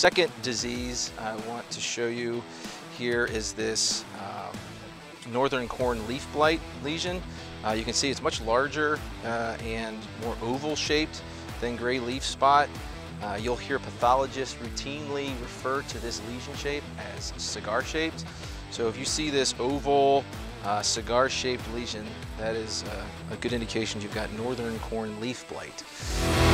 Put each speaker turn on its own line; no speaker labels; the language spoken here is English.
second disease I want to show you here is this northern corn leaf blight lesion. You can see it's much larger and more oval shaped than gray leaf spot. You'll hear pathologists routinely refer to this lesion shape as cigar shaped. So if you see this oval cigar shaped lesion, that is a good indication you've got northern corn leaf blight.